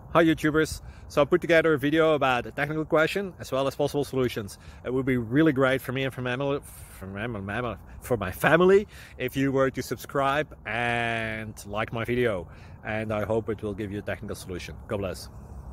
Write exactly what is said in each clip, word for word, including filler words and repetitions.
Hi YouTubers. So I put together a video about a technical question as well as possible solutions. It would be really great for me and for my family, for my, for my family if you were to subscribe and like my video. And I hope it will give you a technical solution. God bless.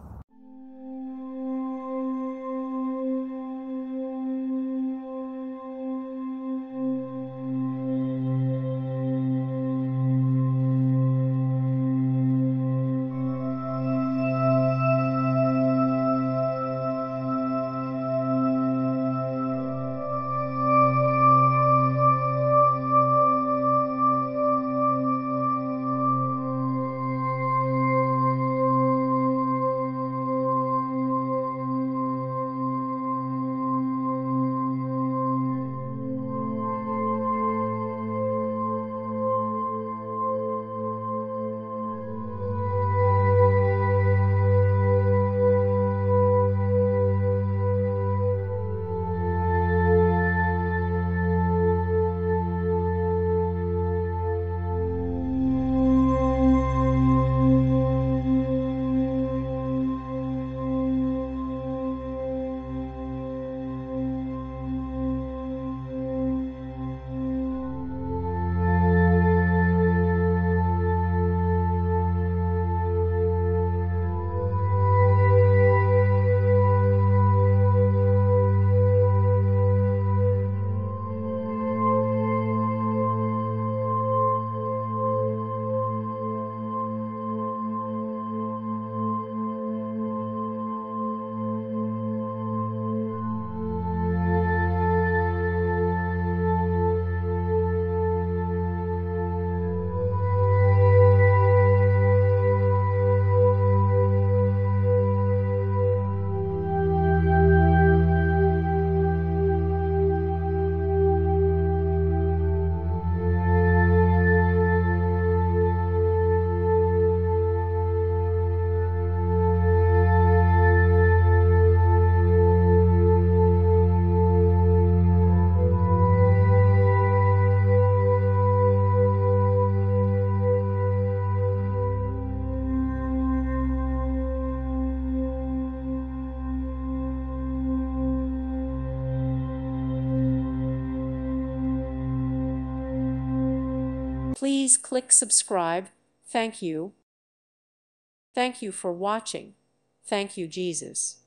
Please click subscribe. Thank you. Thank you for watching. Thank you, Jesus.